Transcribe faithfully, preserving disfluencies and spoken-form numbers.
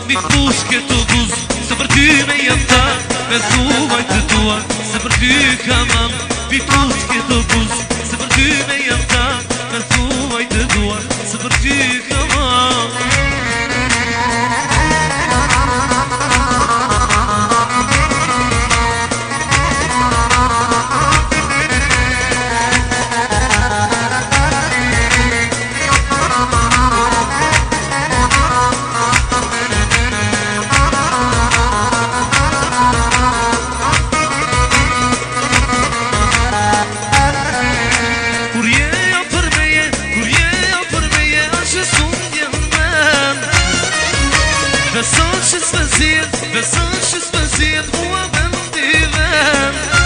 Mi thush këto buz, se për ty me jeta, me thuaj të tua, se për ty kamam. Mi thush këto buz, se për ty me jeta, me thuaj të tua, se për ty kamam. Beson që s'pëzit, beson që s'pëzit, mua vend t'i vend.